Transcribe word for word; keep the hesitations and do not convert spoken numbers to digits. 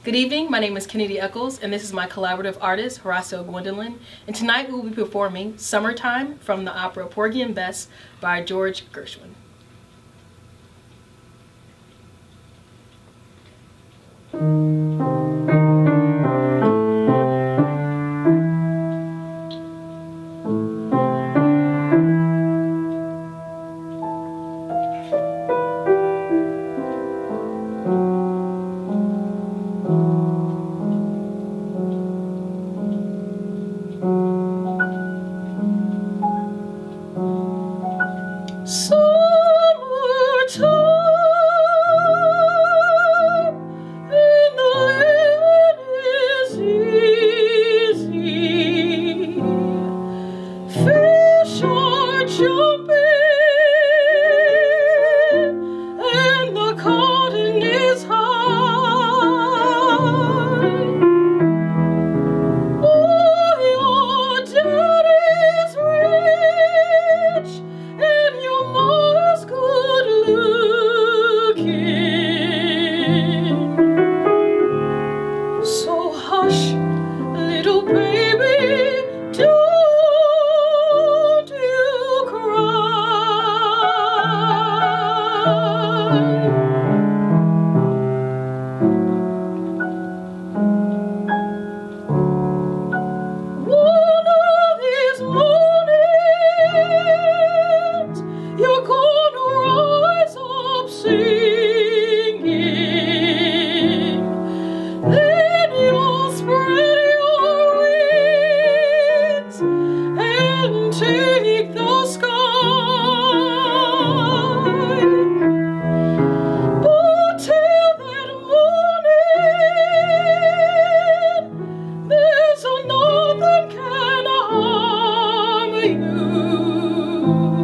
Good evening, my name is Kynadi Echoils, and this is my collaborative artist, Horacio Gwendolyn. And tonight we will be performing Summertime from the opera Porgy and Bess by George Gershwin. So nothing can harm you.